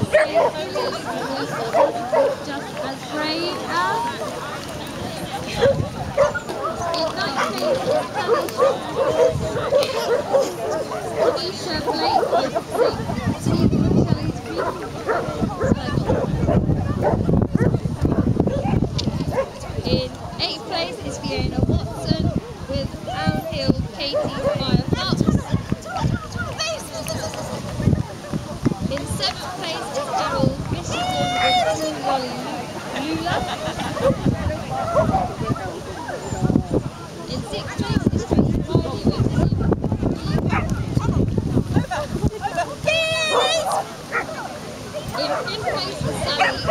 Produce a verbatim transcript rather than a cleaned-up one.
just as brave as. In ninth place is Tanisha Blake is sixth. Stephen Shelley's In eighth place is Fiona Watson with Downhill Katie's Fire Fox. In seventh place is Errol Michigan with Blue Lolly Lula. In sixth place is Tracy Riley with In fifth place is Sally